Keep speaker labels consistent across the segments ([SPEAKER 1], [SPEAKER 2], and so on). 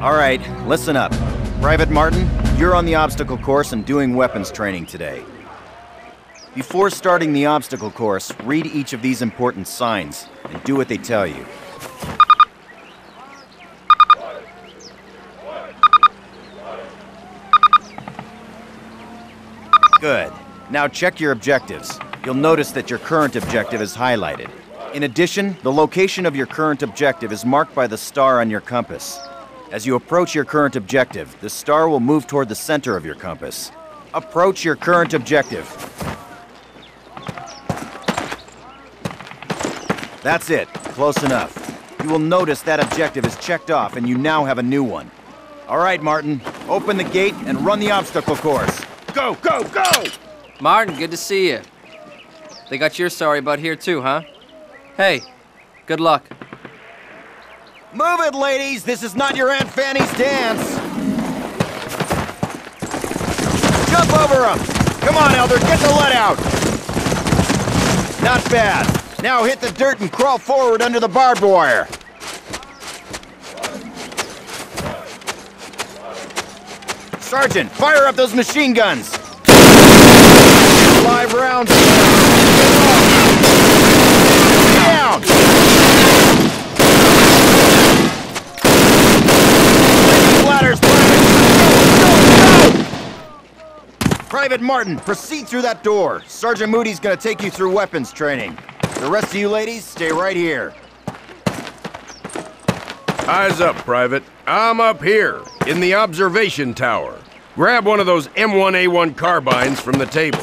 [SPEAKER 1] All right, listen up. Private Martin, you're on the obstacle course and doing weapons training today. Before starting the obstacle course, read each of these important signs and do what they tell you. Good. Now check your objectives. You'll notice that your current objective is highlighted. In addition, the location of your current objective is marked by the star on your compass. As you approach your current objective, the star will move toward the center of your compass. Approach your current objective. That's it. Close enough. You will notice that objective is checked off and you now have a new one. All right, Martin. Open the gate and run the obstacle course. Go, go, go!
[SPEAKER 2] Martin, good to see you. They got your sorry butt here too, huh? Hey, good luck.
[SPEAKER 1] Move it, ladies! This is not your Aunt Fanny's dance! Jump over him! Come on, Elder, get the lead out! Not bad. Now hit the dirt and crawl forward under the barbed wire. Sergeant, fire up those machine guns! Live rounds! Down! Ladders, Private Martin, proceed through that door. Sergeant Moody's gonna take you through weapons training. The rest of you ladies, stay right here.
[SPEAKER 3] Eyes up, Private. I'm up here, in the observation tower. Grab one of those M1A1 carbines from the table.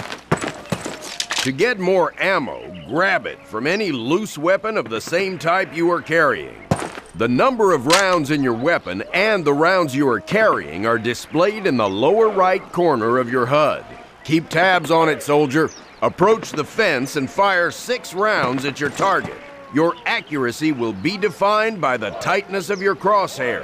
[SPEAKER 3] To get more ammo, grab it from any loose weapon of the same type you are carrying. The number of rounds in your weapon and the rounds you are carrying are displayed in the lower right corner of your HUD. Keep tabs on it, soldier. Approach the fence and fire 6 rounds at your target. Your accuracy will be defined by the tightness of your crosshairs.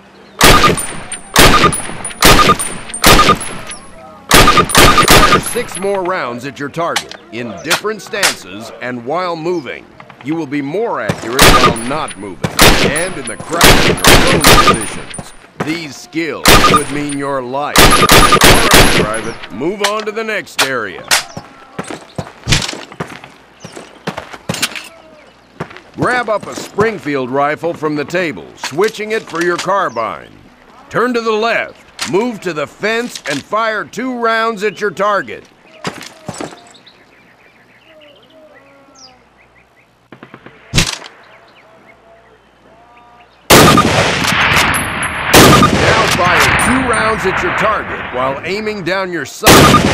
[SPEAKER 3] Fire 6 more rounds at your target, in different stances and while moving. You will be more accurate while not moving, and in the crouching or prone positions. These skills could mean your life. All right, Private, move on to the next area. Grab up a Springfield rifle from the table, switching it for your carbine. Turn to the left, move to the fence, and fire 2 rounds at your target. Now fire 2 rounds at your target while aiming down your sight.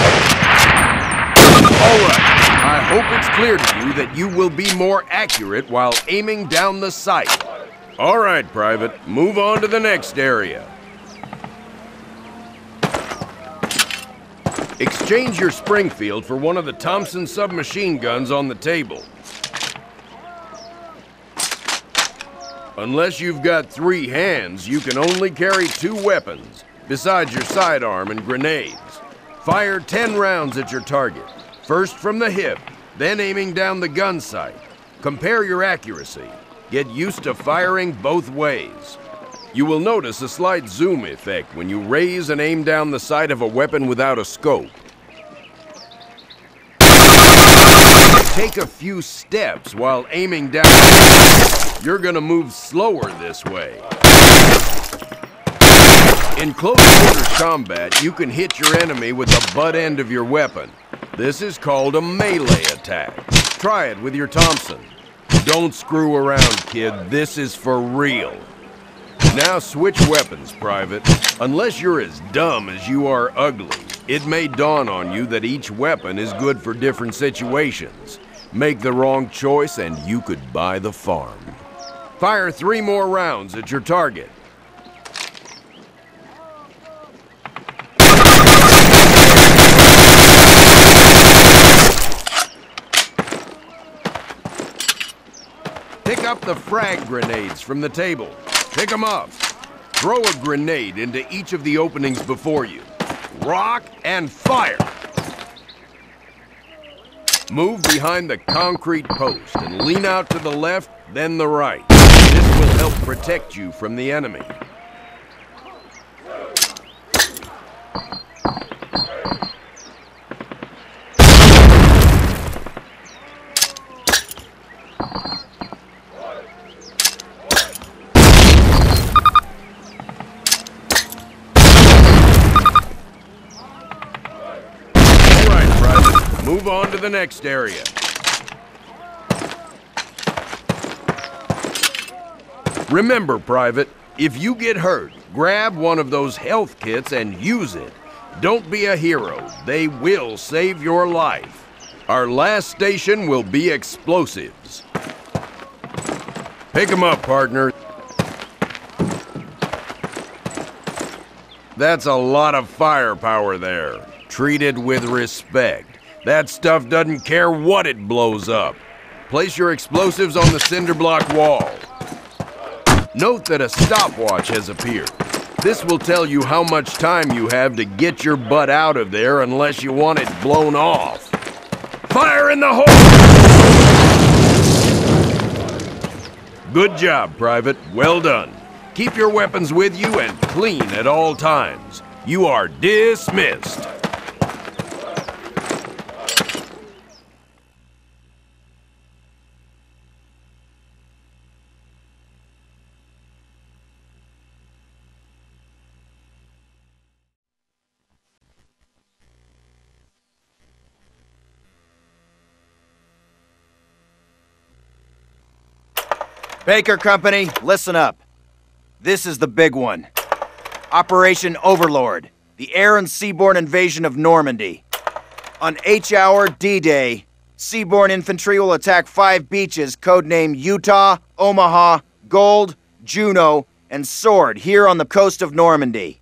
[SPEAKER 3] All right. I hope it's clear to you that you will be more accurate while aiming down the sight. All right, Private, move on to the next area. Exchange your Springfield for one of the Thompson submachine guns on the table. Unless you've got 3 hands, you can only carry 2 weapons, besides your sidearm and grenades. Fire 10 rounds at your target. First from the hip, then aiming down the gun sight. Compare your accuracy. Get used to firing both ways. You will notice a slight zoom effect when you raise and aim down the sight of a weapon without a scope. Take a few steps while aiming down. You're gonna move slower this way. In close quarters combat, you can hit your enemy with the butt end of your weapon. This is called a melee attack. Try it with your Thompson. Don't screw around, kid. This is for real. Now switch weapons, Private. Unless you're as dumb as you are ugly, it may dawn on you that each weapon is good for different situations. Make the wrong choice and you could buy the farm. Fire 3 more rounds at your target. Pick up the frag grenades from the table. Pick them up. Throw a grenade into each of the openings before you. Rock and fire. Move behind the concrete post and lean out to the left, then the right. This will help protect you from the enemy. Move on to the next area. Remember, Private, if you get hurt, grab one of those health kits and use it. Don't be a hero. They will save your life. Our last station will be explosives. Pick 'em up, partner. That's a lot of firepower there. Treat it with respect. That stuff doesn't care what it blows up. Place your explosives on the cinder block wall. Note that a stopwatch has appeared. This will tell you how much time you have to get your butt out of there unless you want it blown off. Fire in the hole! Good job, Private. Well done. Keep your weapons with you and clean at all times. You are dismissed.
[SPEAKER 1] Baker Company, listen up. This is the big one. Operation Overlord, the air and seaborne invasion of Normandy. On H-hour D-Day, seaborne infantry will attack 5 beaches codenamed Utah, Omaha, Gold, Juno, and Sword here on the coast of Normandy.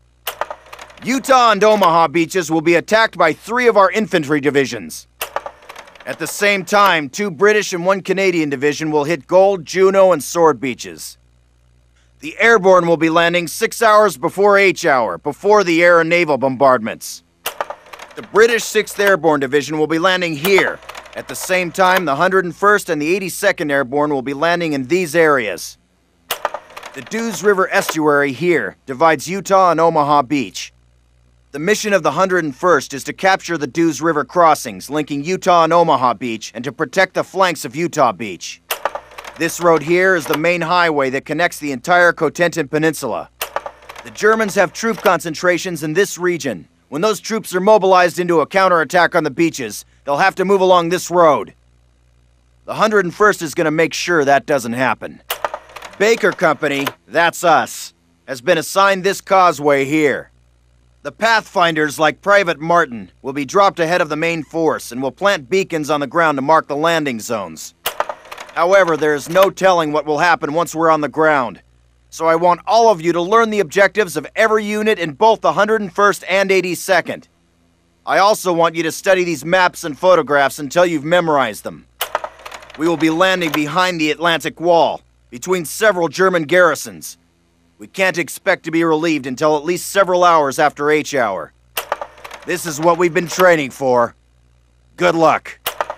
[SPEAKER 1] Utah and Omaha beaches will be attacked by 3 of our infantry divisions. At the same time, 2 British and 1 Canadian division will hit Gold, Juno, and Sword beaches. The airborne will be landing 6 hours before H-hour, before the air and naval bombardments. The British 6th Airborne Division will be landing here. At the same time, the 101st and the 82nd Airborne will be landing in these areas. The Dews River estuary here divides Utah and Omaha Beach. The mission of the 101st is to capture the Dews River crossings linking Utah and Omaha Beach and to protect the flanks of Utah Beach. This road here is the main highway that connects the entire Cotentin Peninsula. The Germans have troop concentrations in this region. When those troops are mobilized into a counterattack on the beaches, they'll have to move along this road. The 101st is going to make sure that doesn't happen. Baker Company, that's us, has been assigned this causeway here. The Pathfinders, like Private Martin, will be dropped ahead of the main force and will plant beacons on the ground to mark the landing zones. However, there is no telling what will happen once we're on the ground. So I want all of you to learn the objectives of every unit in both the 101st and 82nd. I also want you to study these maps and photographs until you've memorized them. We will be landing behind the Atlantic Wall, between several German garrisons. We can't expect to be relieved until at least several hours after H-hour. This is what we've been training for. Good luck.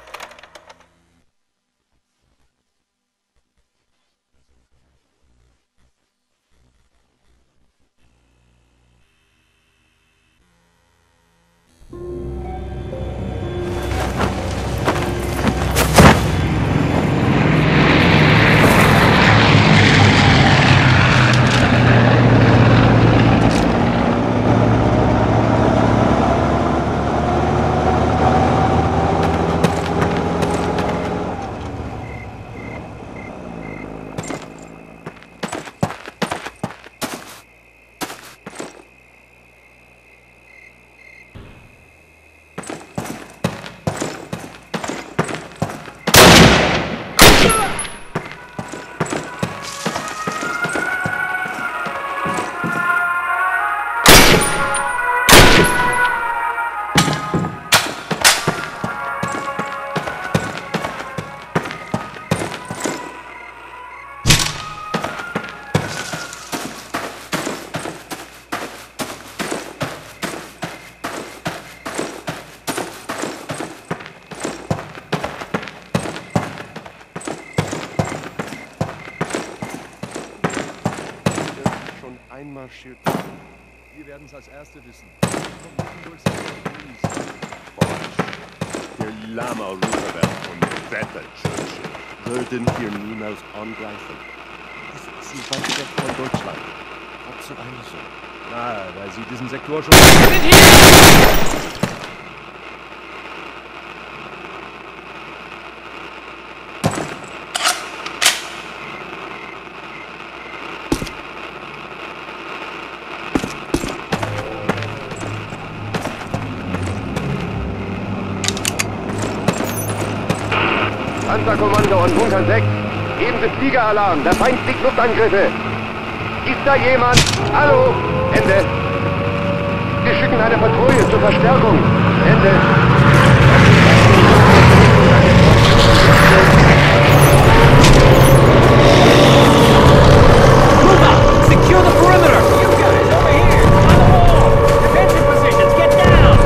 [SPEAKER 4] Einmarschiert. Wir werden es als Erste wissen. Kommen durchs Der Lama Roosevelt und Vettel Churchill würden hier niemals angreifen. Sie waren weg von Deutschland. Wozu eigentlich? Weil sie diesen Sektor schon... Wir sind hier!
[SPEAKER 5] Panzerkommando und Bunker 6. Geben Sie Fliegeralarm. Der Feind fliegt Luftangriffe. Ist da jemand? Hallo? Ende. Wir schicken eine Patrouille zur Verstärkung. Ende.
[SPEAKER 6] Secure the perimeter! You guys, over here! On the wall! Defensive positions, get down!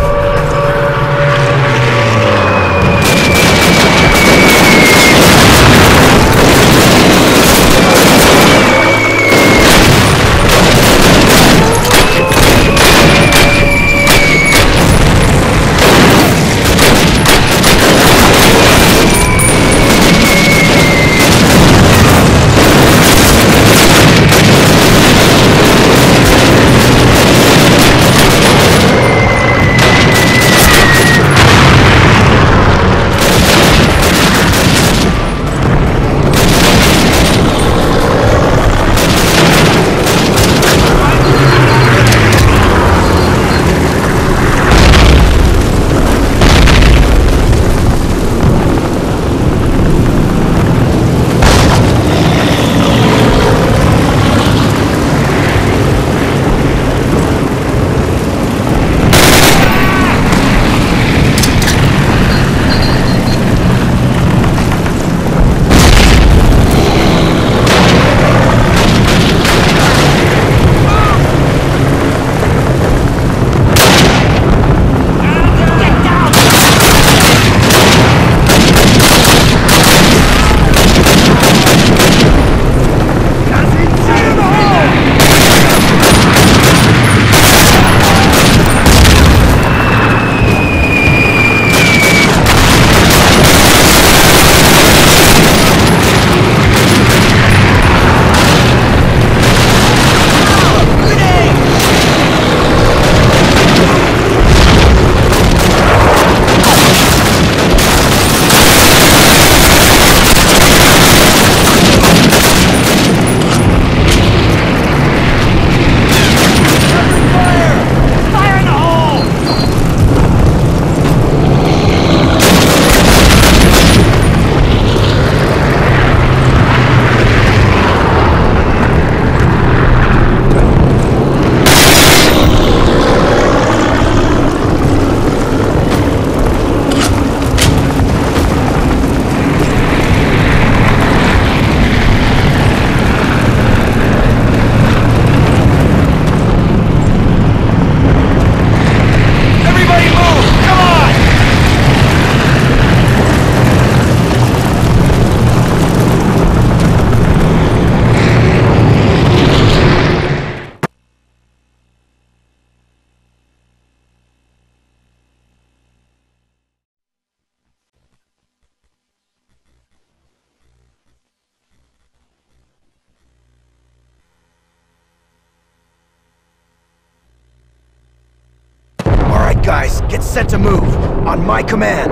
[SPEAKER 1] Guys, get set to move. On my command.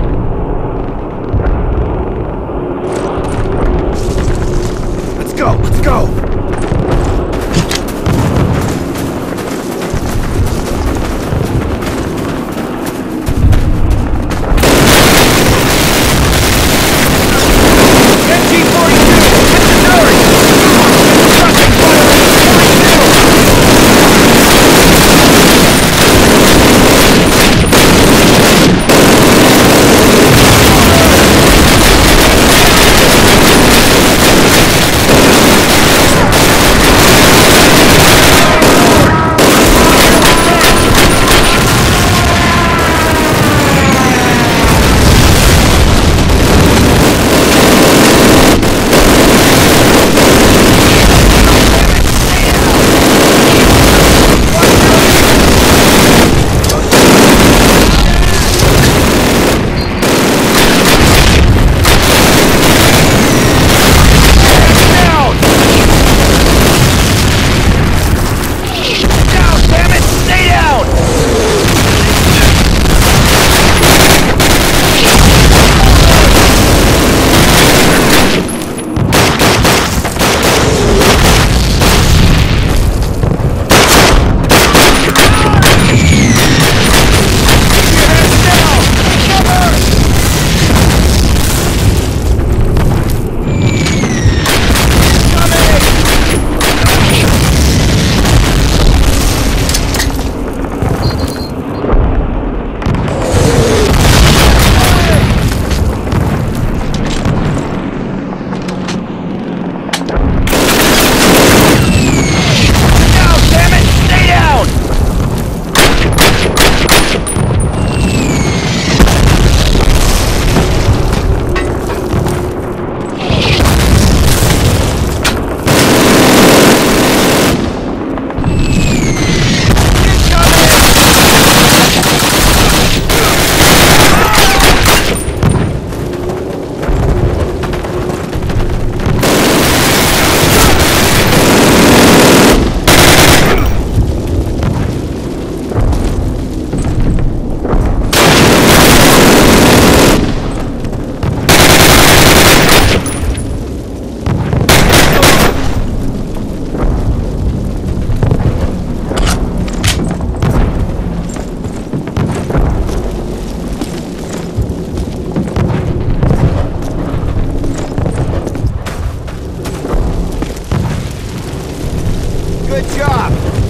[SPEAKER 1] Let's go, let's go!
[SPEAKER 7] MG-42, hit the dirt!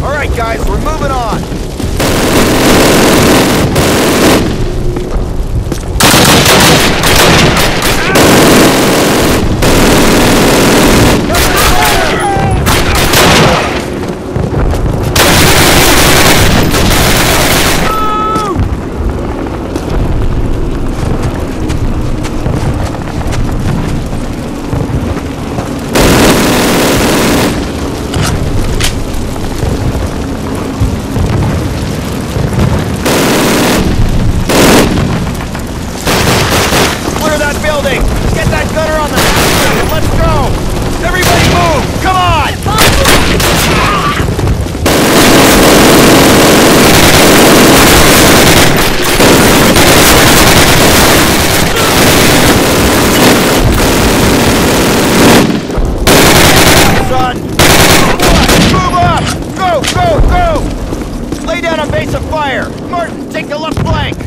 [SPEAKER 1] All right, guys, we're moving on. Get that gunner on the back and let's go! Everybody move! Come on! Son! Move up! Go, go, go! Lay down a base of fire! Martin, take the left flank!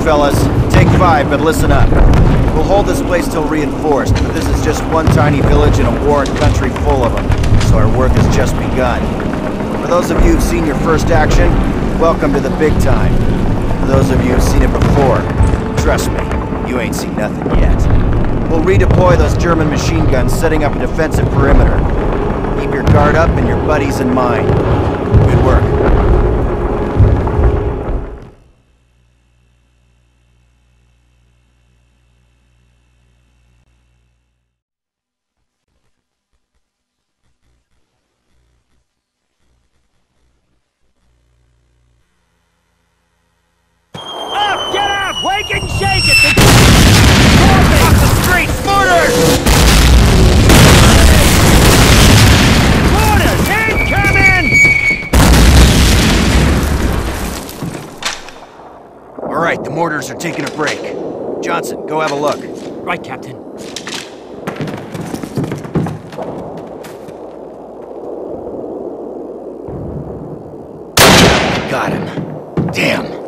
[SPEAKER 1] fellas. Take 5, but listen up. We'll hold this place till reinforced, but this is just one tiny village in a warring country full of them, so our work has just begun. For those of you who've seen your first action, welcome to the big time. For those of you who've seen it before, trust me, you ain't seen nothing yet. We'll redeploy those German machine guns, setting up a defensive perimeter. Keep your guard up and your buddies in mind. Good work.
[SPEAKER 6] Up! Get up! Wake and shake it! Off the streets! Mortars! Mortars! Incoming!
[SPEAKER 1] All right, the mortars are taking a break. Johnson, go have a look.
[SPEAKER 6] Right, Captain.
[SPEAKER 1] Got him. Damn.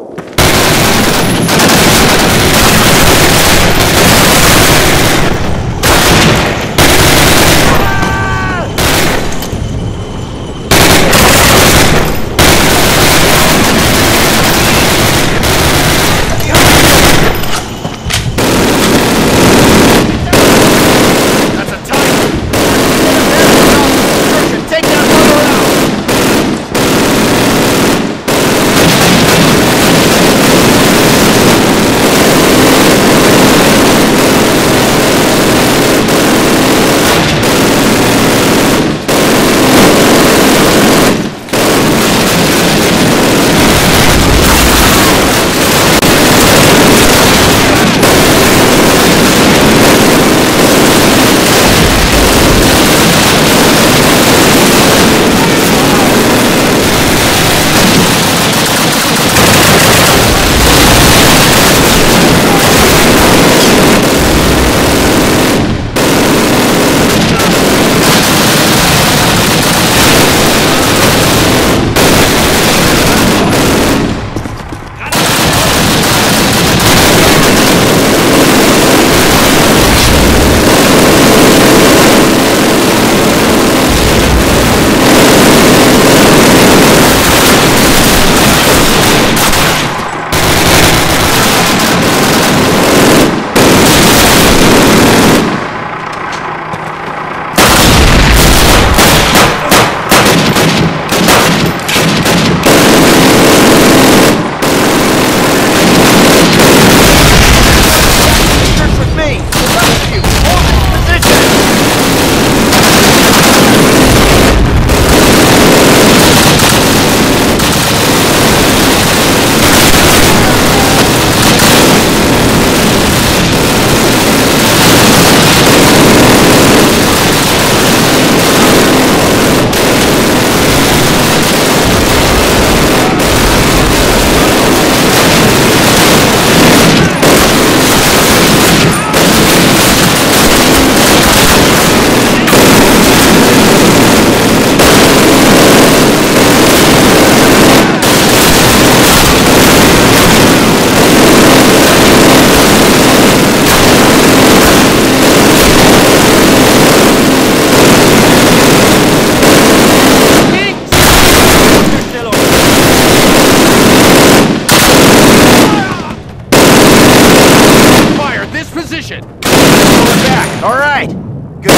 [SPEAKER 1] All right. Good.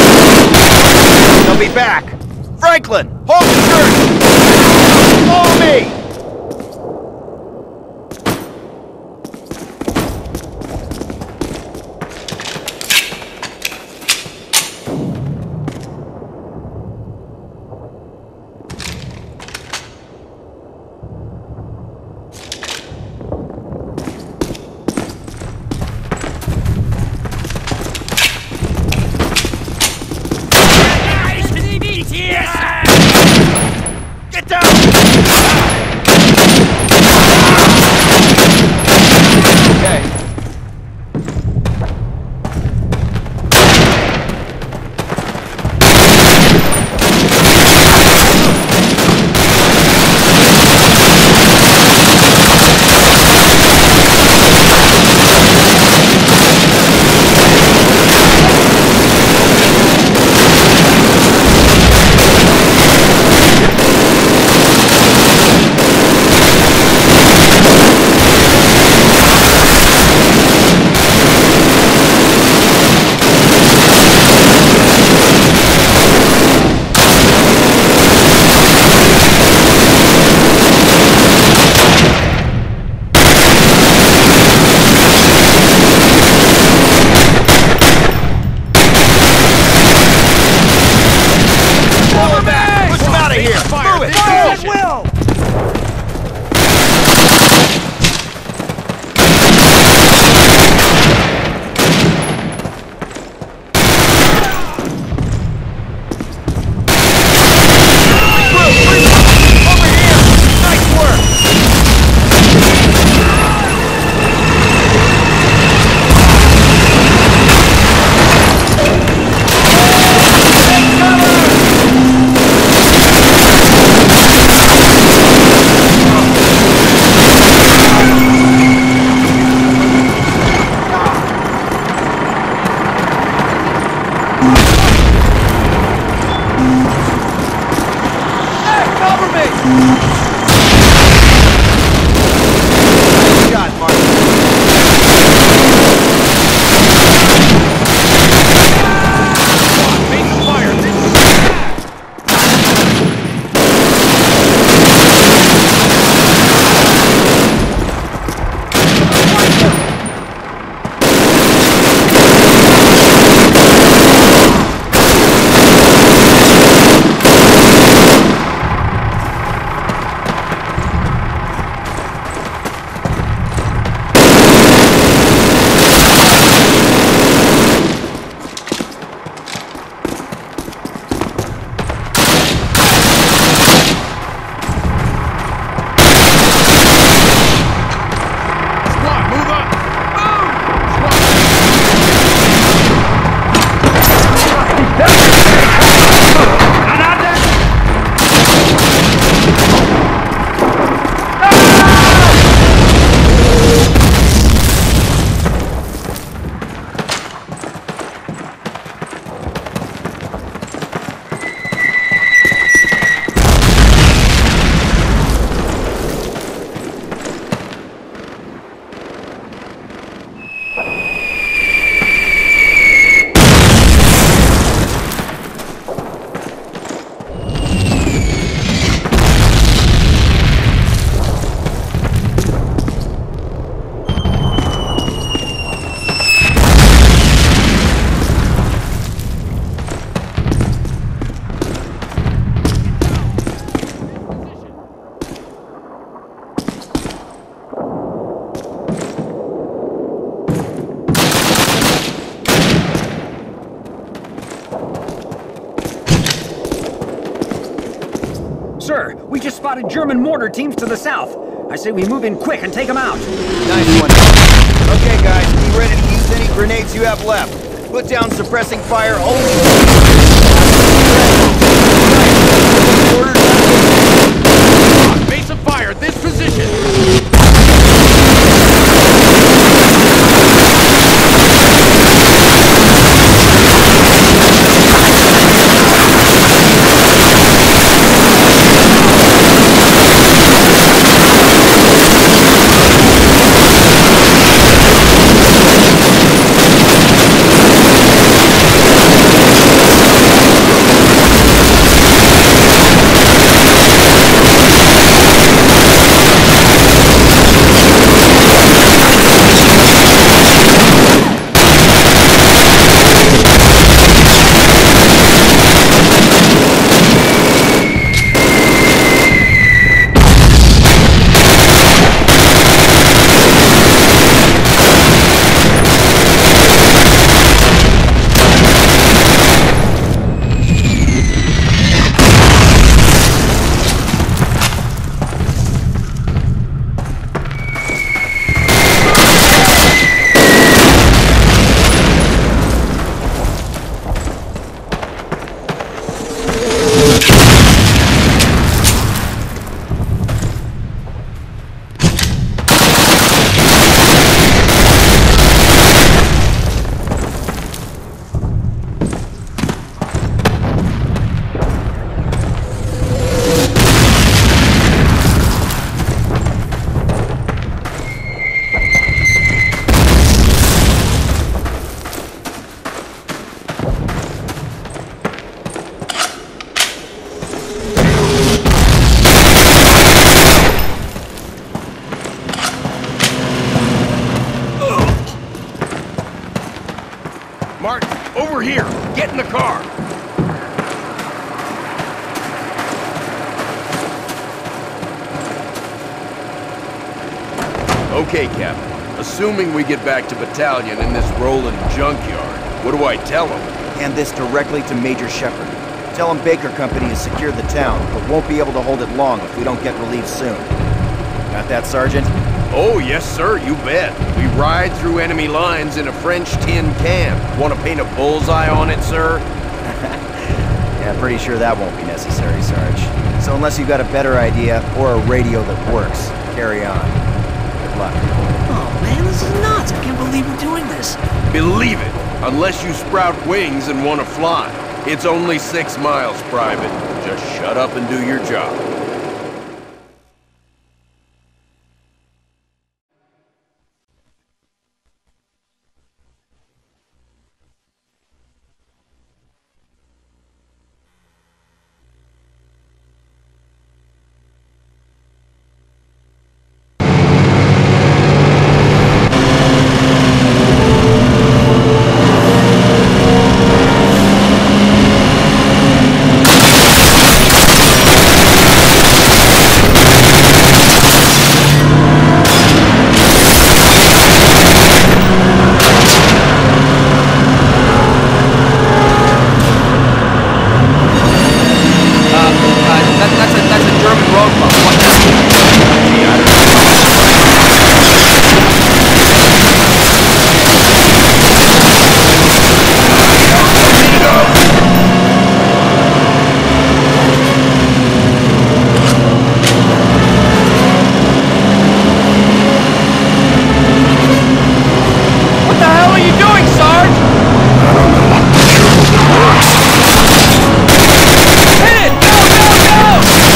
[SPEAKER 1] They'll be back. Franklin, hold the church. Follow me. Get down!
[SPEAKER 6] Hey, cover me!
[SPEAKER 1] Nice shot, Martin.
[SPEAKER 6] Face fire! This is Sir, we just spotted German mortar teams to the south. I say we move in quick and take them out.
[SPEAKER 1] Nice one. Okay, guys, be ready to use any grenades you have left. Put down suppressing fire only.
[SPEAKER 3] Base of fire at this position! Martin, over here! Get in the car! Okay, Captain. Assuming we get back to battalion in this rolling junkyard, what do I tell him?
[SPEAKER 1] Hand this directly to Major Shepard. Tell him Baker Company has secured the town, but won't be able to hold it long if we don't get relief soon. Got that, Sergeant?
[SPEAKER 3] Oh, yes, sir, you bet. We ride through enemy lines in a French tin can. Want to paint a bullseye on it, sir?
[SPEAKER 1] Yeah, pretty sure that won't be necessary, Sarge. So unless you've got a better idea, or a radio that works, carry on. Good luck.
[SPEAKER 7] Oh man, this is nuts. I can't believe we're doing this.
[SPEAKER 3] Believe it. Unless you sprout wings and want to fly. It's only 6 miles, Private. Just shut up and do your job.
[SPEAKER 2] That's a German roadblock. What the? What the hell are you doing, Sarge? Hit it! Go, go, go!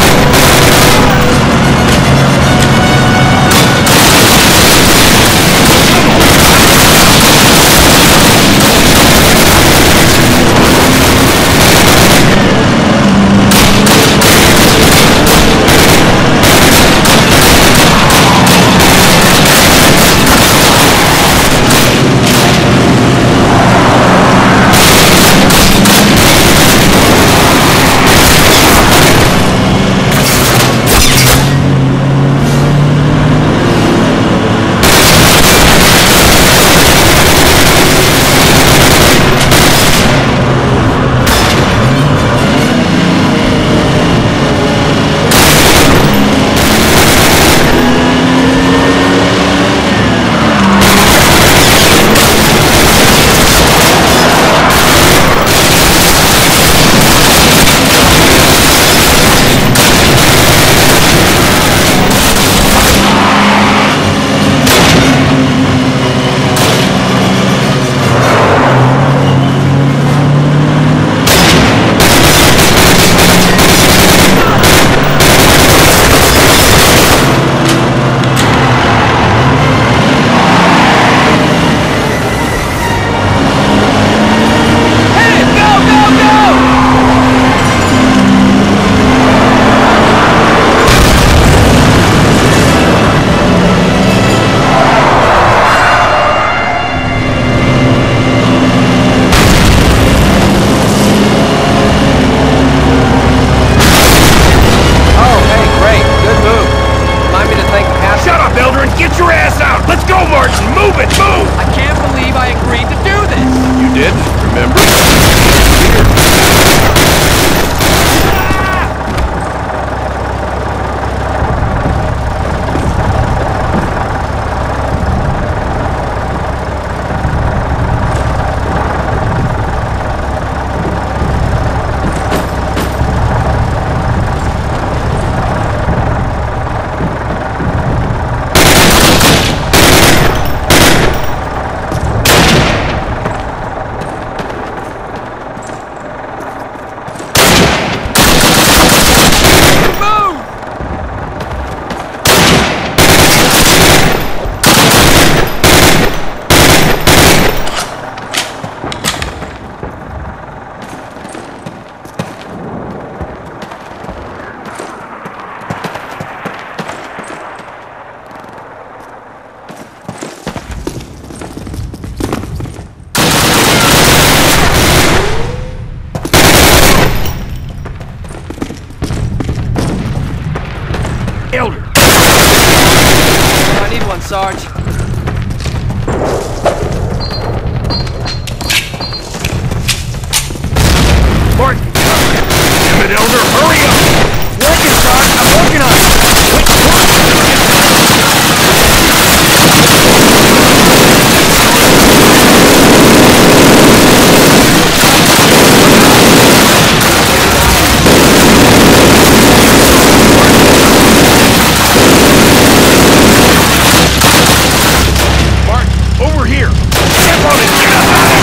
[SPEAKER 3] Elder!
[SPEAKER 2] I need one, Sarge.
[SPEAKER 3] Martin! Damn it, Elder, hurry up!
[SPEAKER 2] Working, Sarge. I'm working on it.
[SPEAKER 3] Martin, over here! Step on it! Get up out of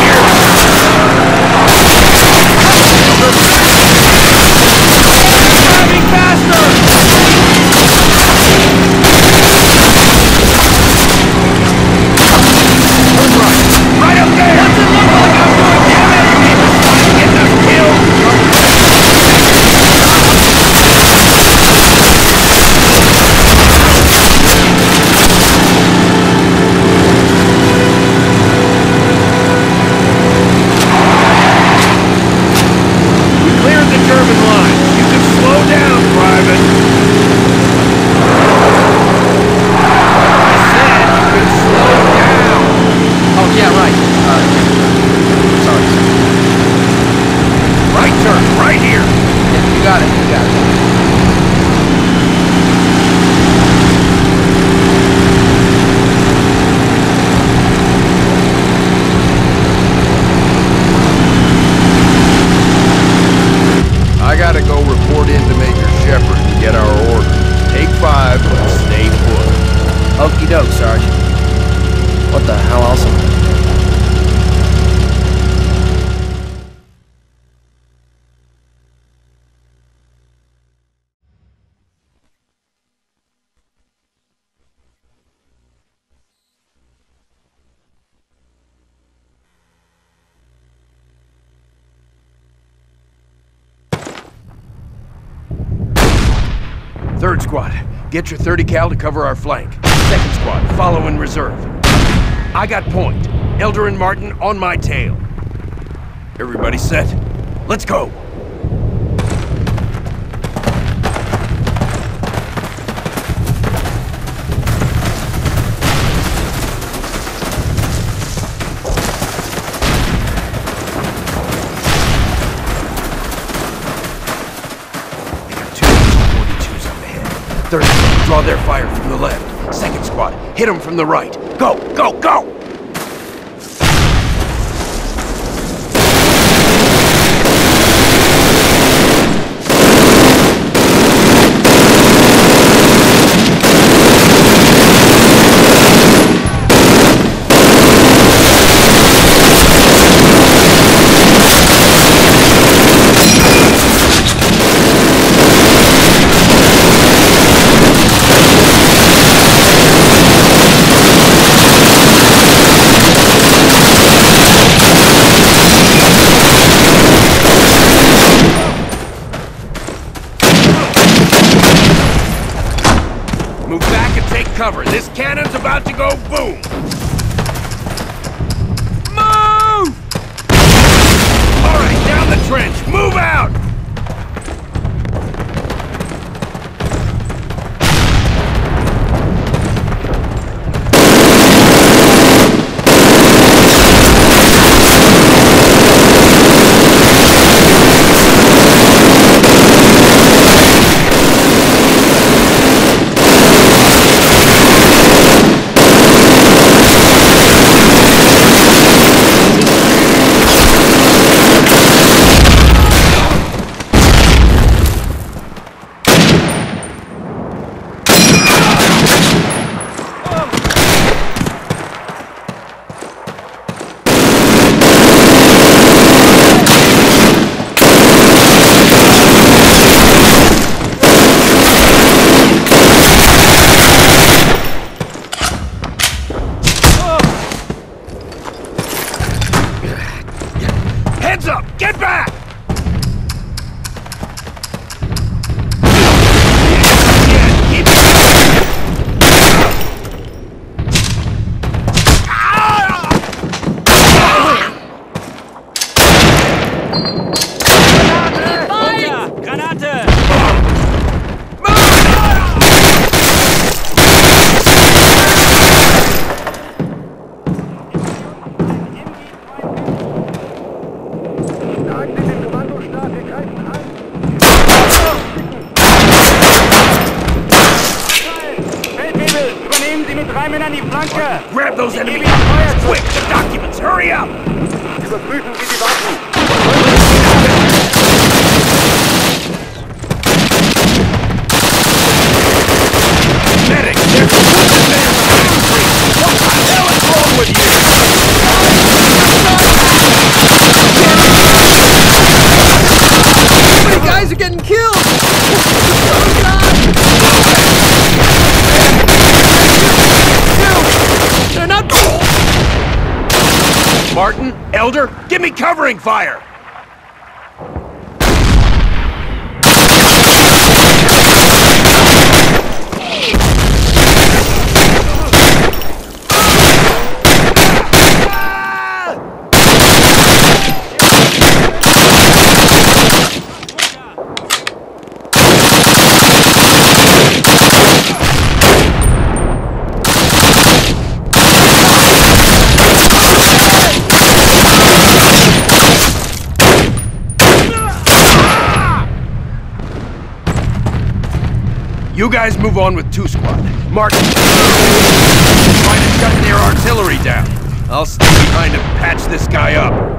[SPEAKER 3] Third squad, get your 30 cal to cover our flank. Second squad, follow in reserve. I got point. Elder and Martin on my tail. Everybody set? Let's go! Third squad, draw their fire from the left. Second squad, hit them from the right. Go, go, go! Cover. This cannon's about to go boom! Move! All right, down the trench. Move out! Heads up! Get back! Keep
[SPEAKER 6] Granate!
[SPEAKER 3] Grab those enemies! Quick, the documents! Hurry up!
[SPEAKER 5] Überprüfen Sie die Waffen!
[SPEAKER 3] Medic, there's a wounded man behind the tree! What the hell is wrong with you?
[SPEAKER 2] How many guys are getting killed? Oh, God! They're not...
[SPEAKER 3] Martin, Elder, give me covering fire! You guys move on with 2 squad. Martin, try to shut their artillery down. I'll stay behind to patch this guy up.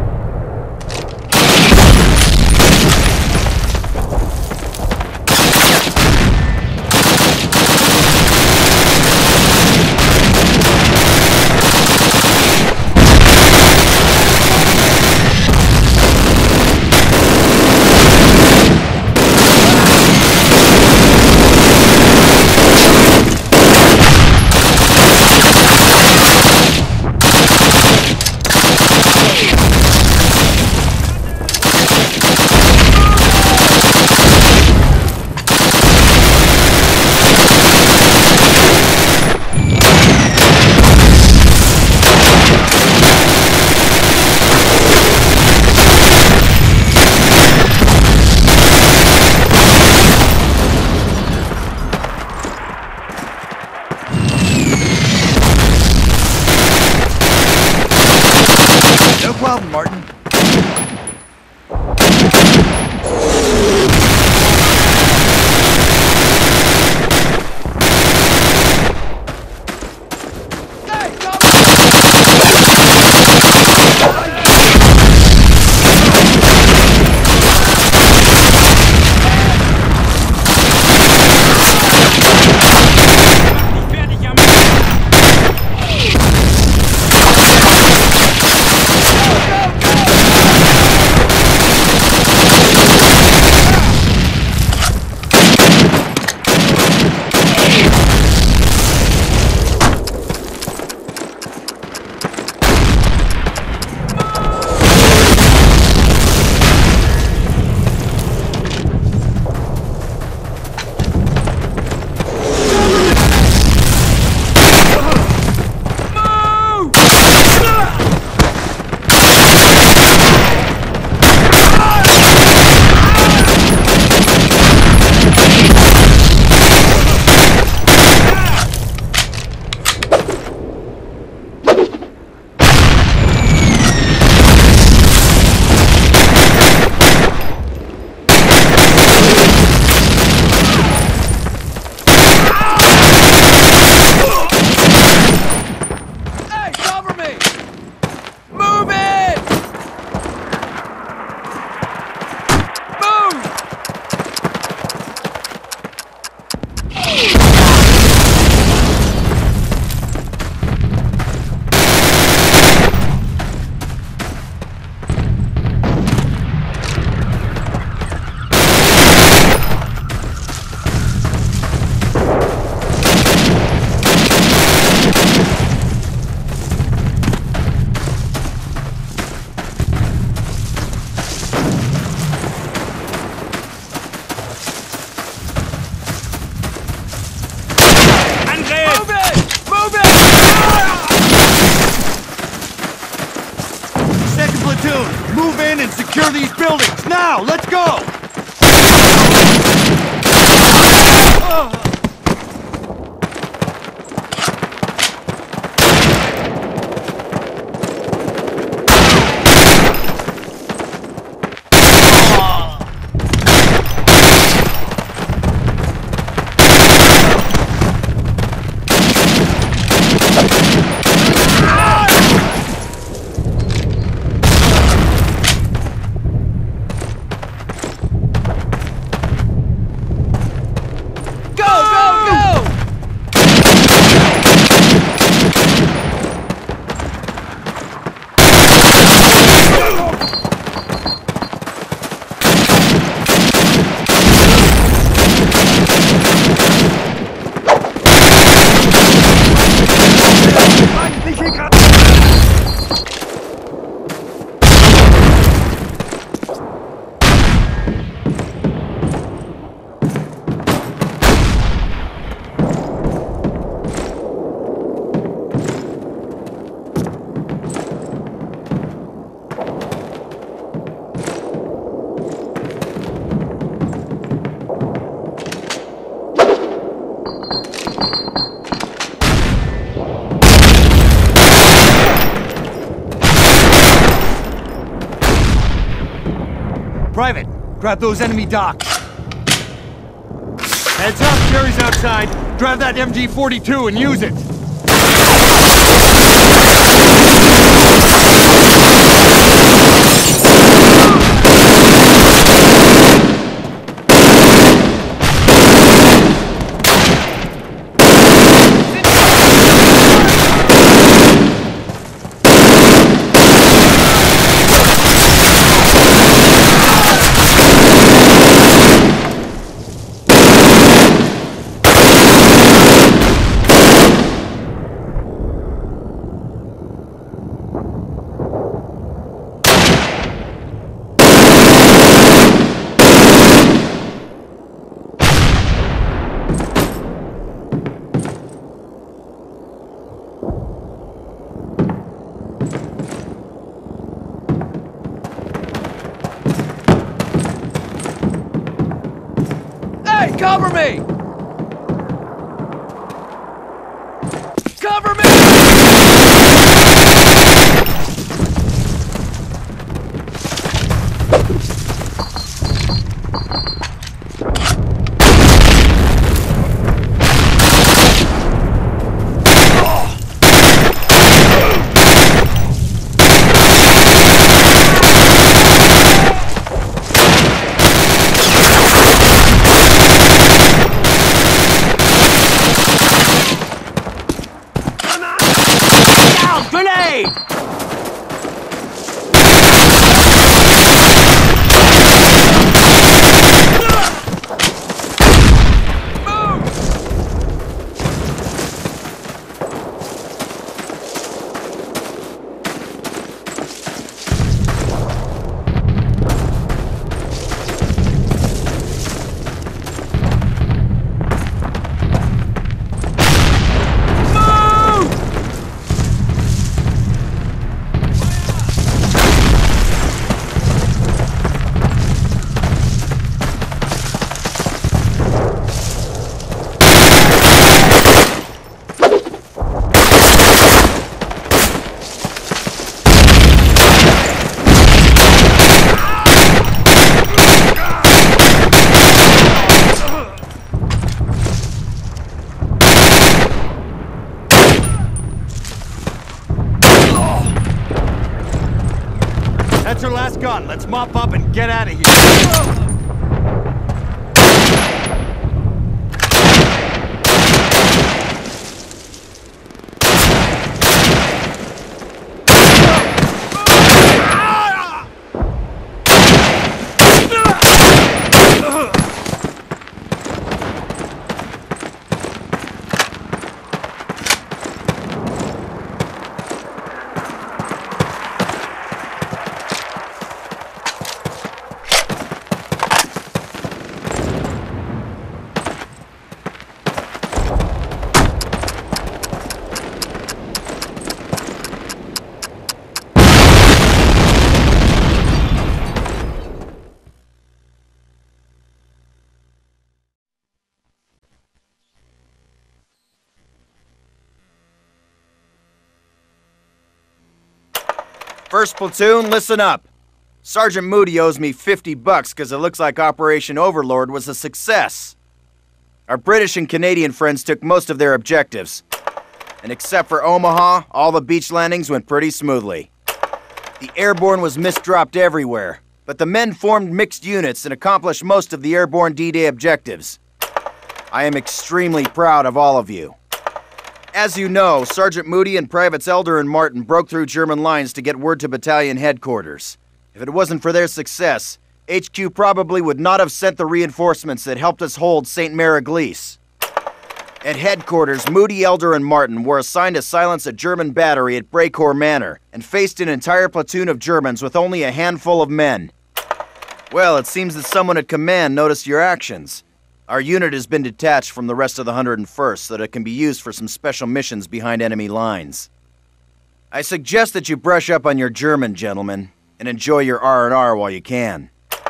[SPEAKER 7] Secure these buildings! Now! Let's go! Private, grab those enemy docks. Heads up, Jerry's outside. Grab that MG-42 and use it.
[SPEAKER 2] Cover me! Cover me!
[SPEAKER 7] Grenade! That's our last gun. Let's mop up and get out of here.
[SPEAKER 1] First platoon, listen up. Sergeant Moody owes me $50 because it looks like Operation Overlord was a success. Our British and Canadian friends took most of their objectives. And except for Omaha, all the beach landings went pretty smoothly. The airborne was misdropped everywhere, but the men formed mixed units and accomplished most of the airborne D-Day objectives. I am extremely proud of all of you. As you know, Sergeant Moody and Privates Elder and Martin broke through German lines to get word to battalion headquarters. If it wasn't for their success, HQ probably would not have sent the reinforcements that helped us hold St. Mary-Glise. At headquarters, Moody, Elder, and Martin were assigned to silence a German battery at Brecourt Manor and faced an entire platoon of Germans with only a handful of men. Well, it seems that someone at command noticed your actions. Our unit has been detached from the rest of the 101st so that it can be used for some special missions behind enemy lines. I suggest that you brush up on your German, gentlemen, and enjoy your R&R while you can.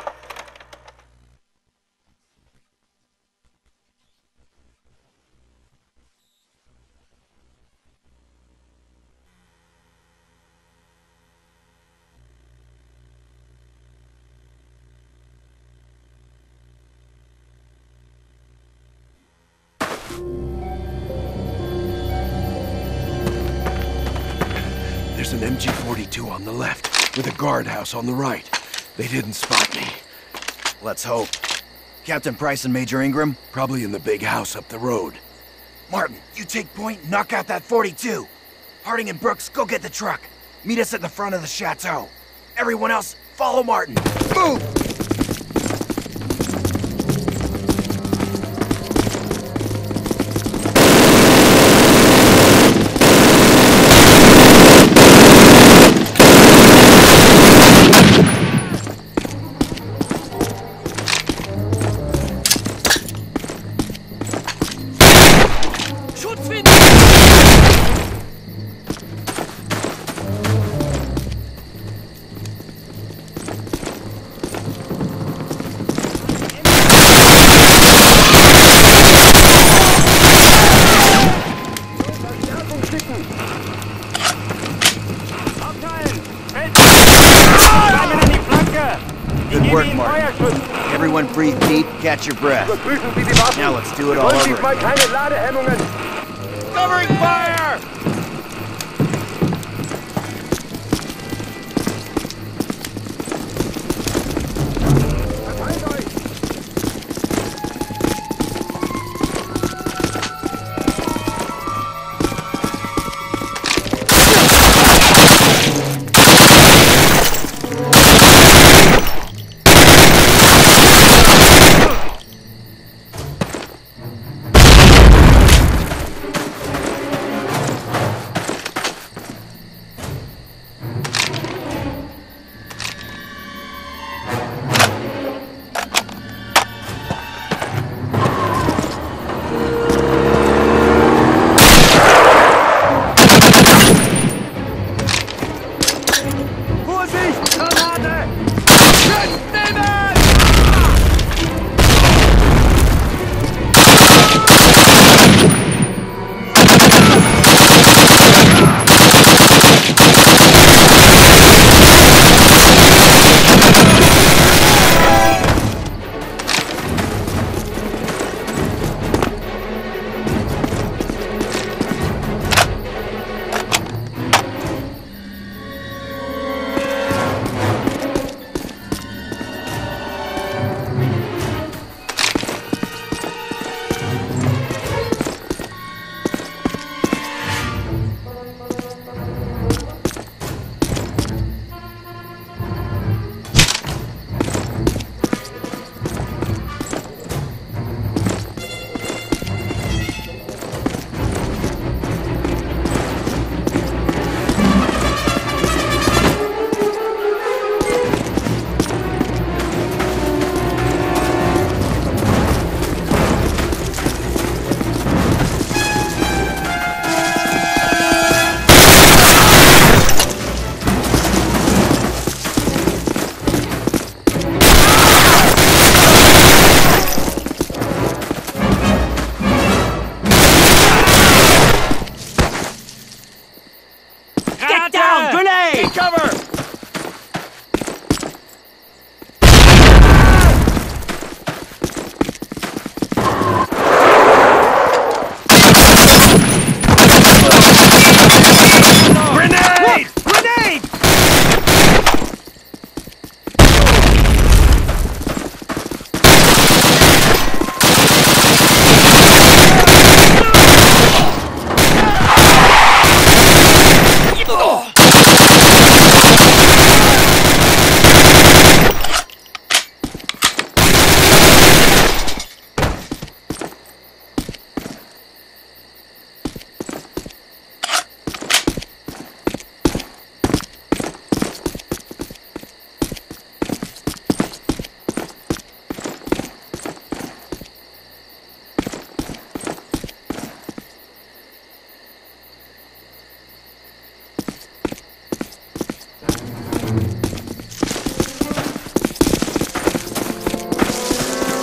[SPEAKER 3] There's an MG-42 on the left, with a guardhouse on the right. They didn't spot me.
[SPEAKER 1] Let's hope. Captain Price and Major Ingram?
[SPEAKER 3] Probably in the big house up the road.
[SPEAKER 1] Martin, you take point and knock out that 42. Harding and Brooks, go get the truck. Meet us at the front of the chateau. Everyone else, follow Martin. Move! Good work, Martin. Everyone breathe deep, catch your breath. Now let's do it all over again.
[SPEAKER 7] Covering fire!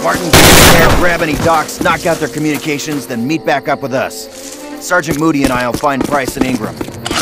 [SPEAKER 1] Martin, get in there, grab any docs, knock out their communications, then meet back up with us. Sergeant Moody and I will find Price and Ingram.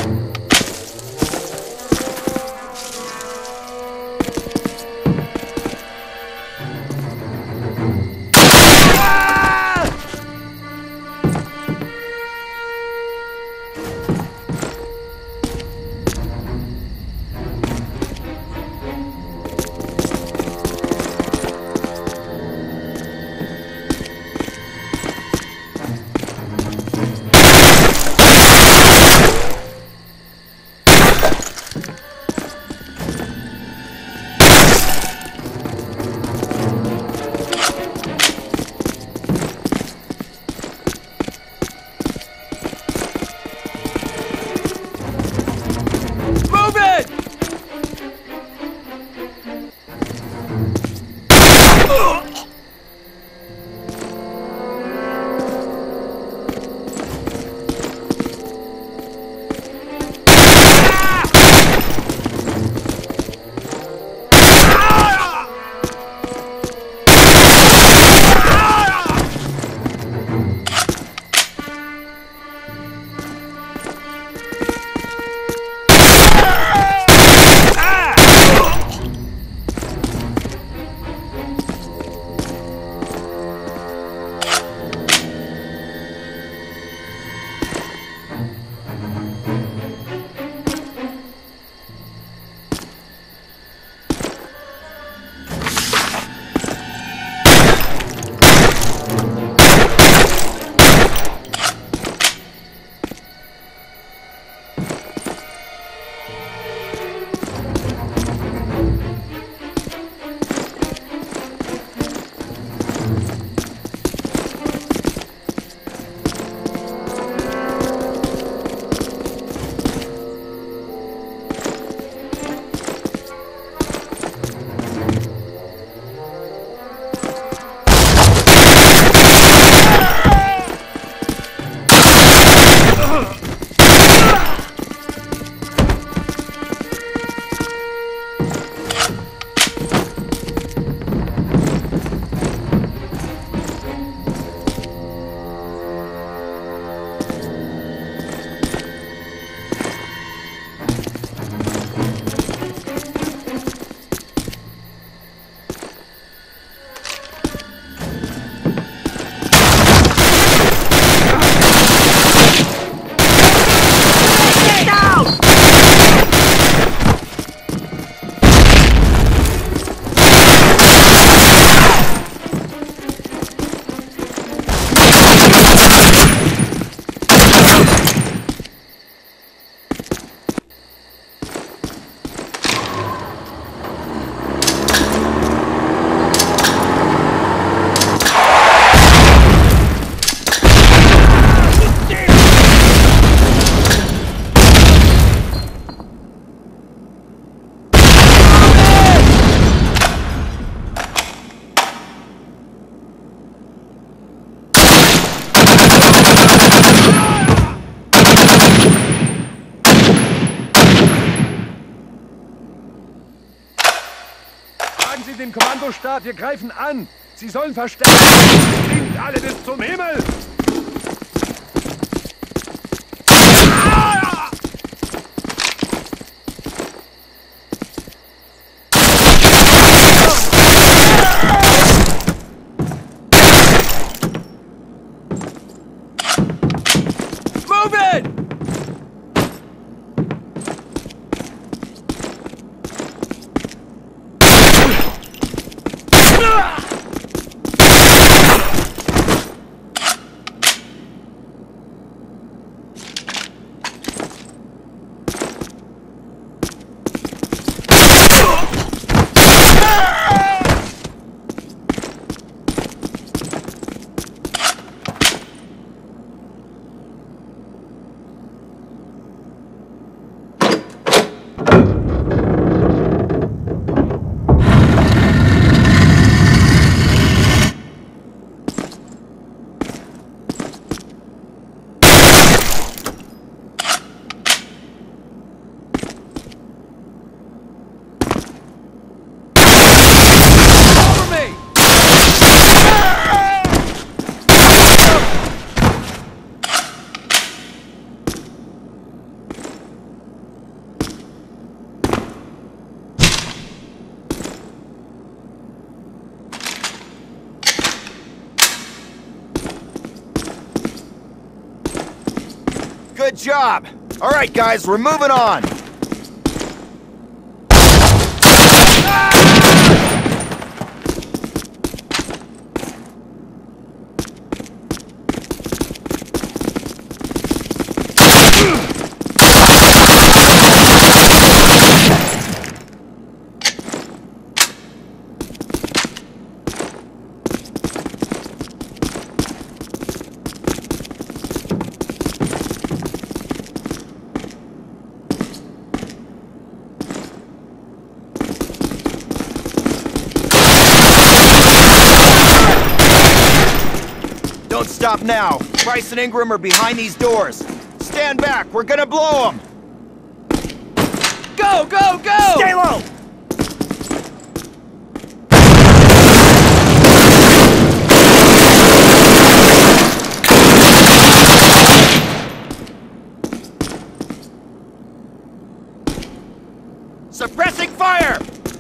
[SPEAKER 4] Den Kommandostab, wir greifen an! Sie sollen verstärken! Klingt alle bis zum Himmel!
[SPEAKER 6] Move it!
[SPEAKER 1] Good job! All right, guys, we're moving on! Don't stop now. Price and Ingram are behind these doors. Stand back. We're gonna blow them.
[SPEAKER 2] Go, go, go!
[SPEAKER 1] Stay low. Suppressing fire!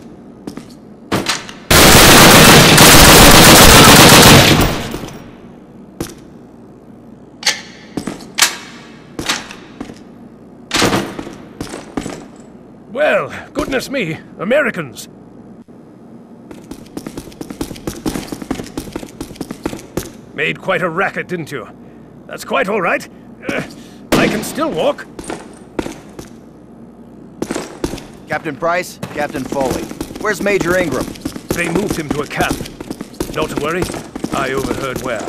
[SPEAKER 8] Well, goodness me, Americans. Made quite a racket, didn't you? That's quite all right. I can still walk.
[SPEAKER 1] Captain Price, Captain Foley. Where's Major Ingram?
[SPEAKER 8] They moved him to a camp. Not to worry, I overheard where.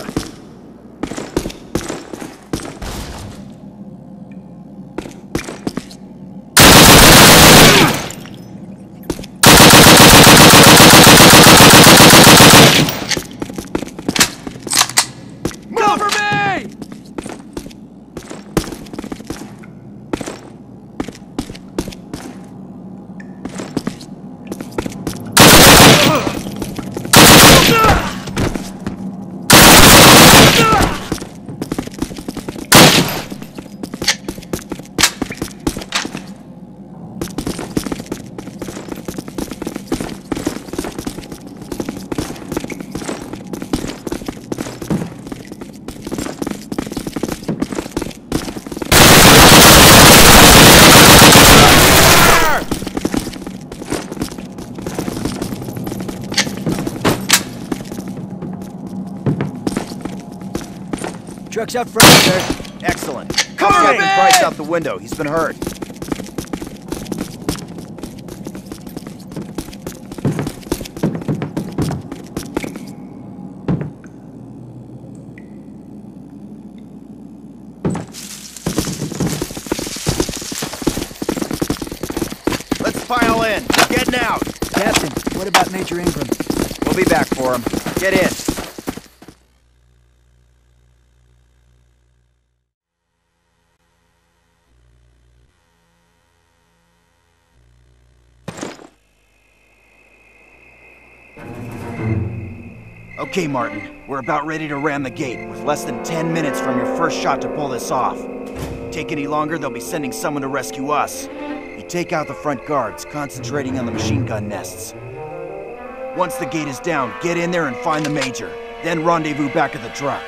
[SPEAKER 2] Cover me!
[SPEAKER 6] Truck's up front, sir.
[SPEAKER 1] Excellent.
[SPEAKER 2] Cover
[SPEAKER 1] Captain
[SPEAKER 2] me!
[SPEAKER 1] Price out the window. He's been hurt. Let's pile in. We're getting out.
[SPEAKER 6] Captain, what about Major Ingram?
[SPEAKER 1] We'll be back for him. Get in. Okay, Martin, we're about ready to ram the gate, with less than 10 minutes from your first shot to pull this off. Take any longer, they'll be sending someone to rescue us. You take out the front guards, concentrating on the machine gun nests. Once the gate is down, get in there and find the Major. Then rendezvous back at the truck.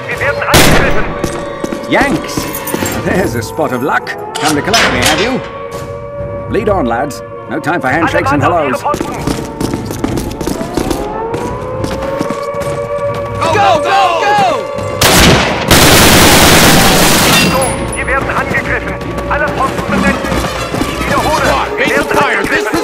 [SPEAKER 5] Wir werden angegriffen!
[SPEAKER 6] Yanks! There's a spot of luck. Come to collect me, have you? Lead on, lads. No time for handshakes and hellos.
[SPEAKER 2] Go, go, go!
[SPEAKER 5] Wir werden angegriffen! Alle Posten besetzen! Ich wiederhole! Wir werden angegriffen!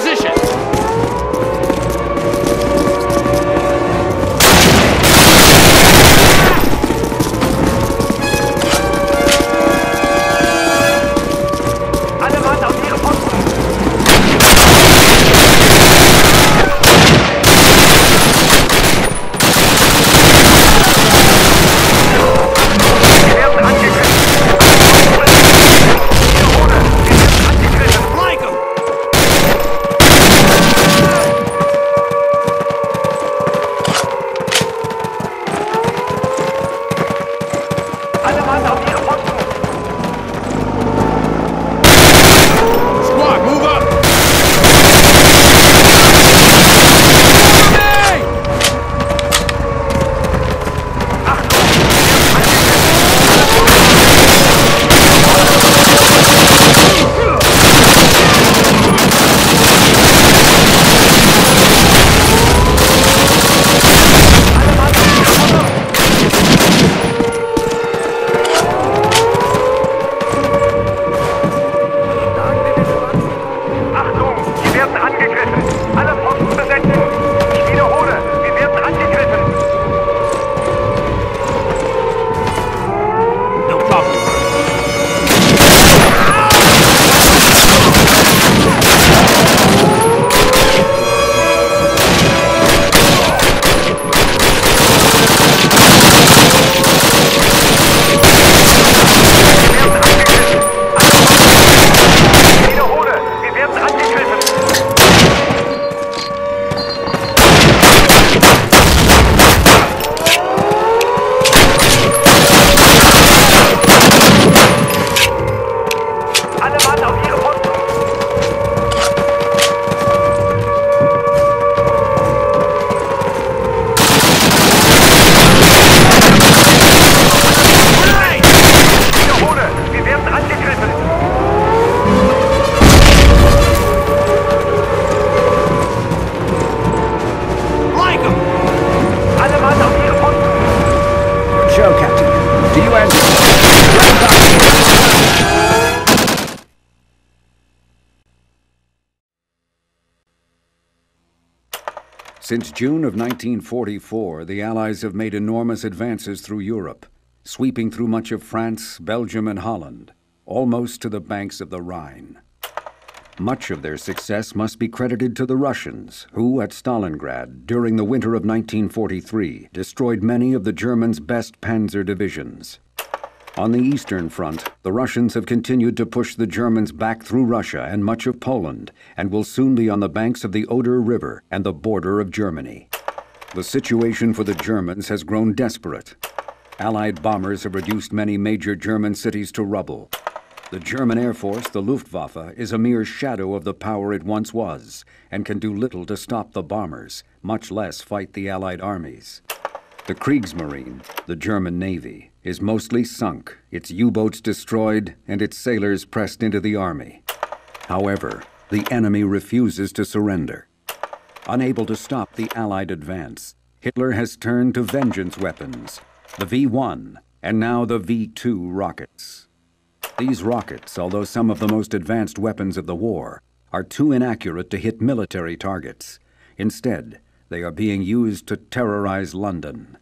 [SPEAKER 6] Since June of 1944, the Allies have made enormous advances through Europe, sweeping through much of France, Belgium, and Holland, almost to the banks of the Rhine. Much of their success must be credited to the Russians, who, at Stalingrad, during the winter of 1943, destroyed many of the Germans' best panzer divisions. On the Eastern Front, the Russians have continued to push the Germans back through Russia and much of Poland, and will soon be on the banks of the Oder River and the border of Germany. The situation for the Germans has grown desperate. Allied bombers have reduced many major German cities to rubble. The German Air Force, the Luftwaffe, is a mere shadow of the power it once was, and can do little to stop the bombers, much less fight the Allied armies. The Kriegsmarine, the German Navy, is mostly sunk, its U-boats destroyed, and its sailors pressed into the army. However, the enemy refuses to surrender. Unable to stop the Allied advance, Hitler has turned to vengeance weapons, the V-1, and now the V-2 rockets. These rockets, although some of the most advanced weapons of the war, are too inaccurate to hit military targets. Instead, they are being used to terrorize London.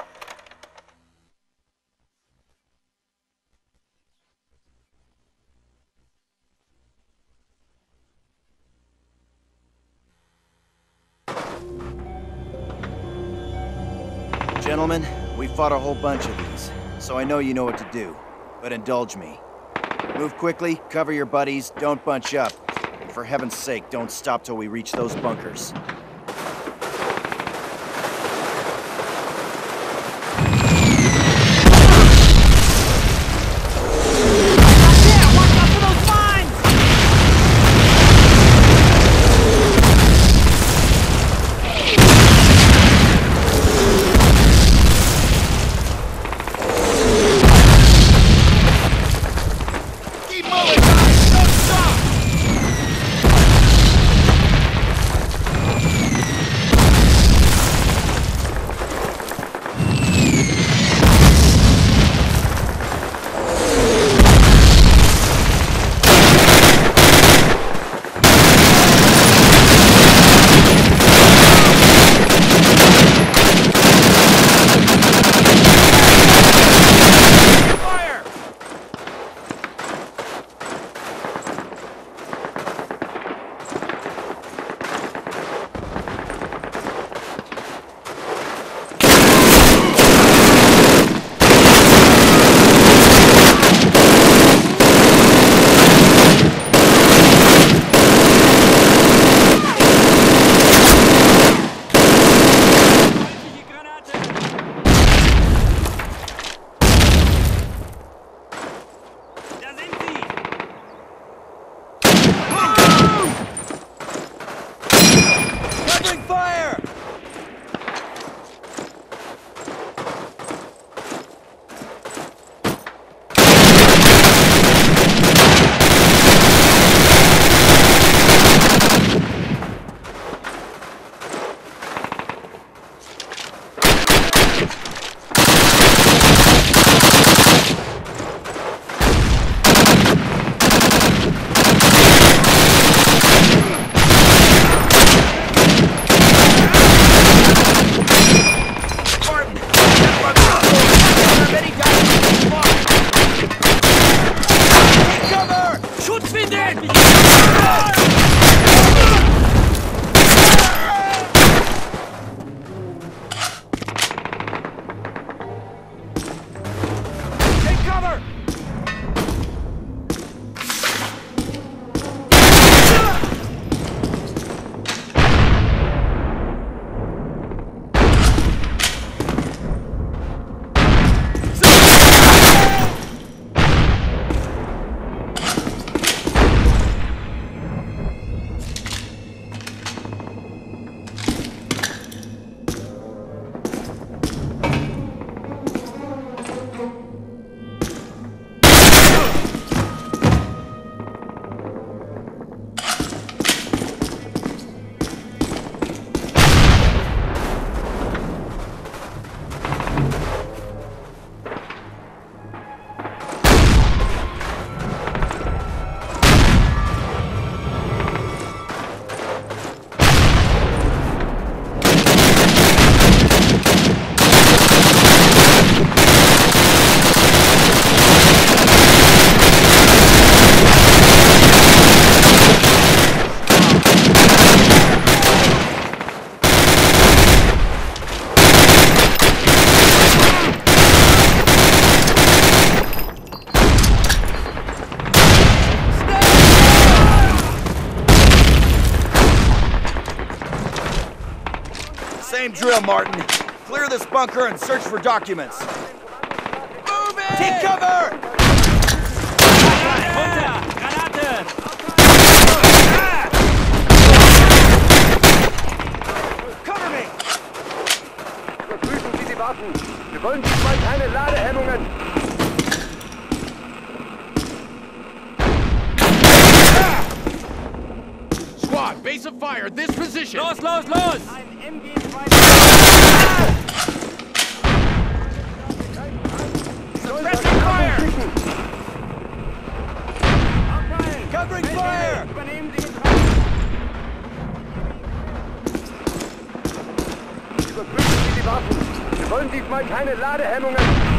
[SPEAKER 1] Gentlemen, we fought a whole bunch of these, so I know you know what to do. But indulge me. Move quickly, cover your buddies, don't bunch up. And for heaven's sake, don't stop till we reach those bunkers. Same drill, Martin. Clear this bunker and search for documents. Move it! Take cover! Cover me!
[SPEAKER 5] Überprüfen Sie die Waffen. Wir wollen diesmal keine Ladehemmungen.
[SPEAKER 3] Squad, base of fire, this position!
[SPEAKER 2] Los, los, los!
[SPEAKER 5] Suppressing fire!
[SPEAKER 1] Covering fire!
[SPEAKER 5] Überprüfen Sie die Waffen. Wir wollen diesmal keine Ladehemmungen.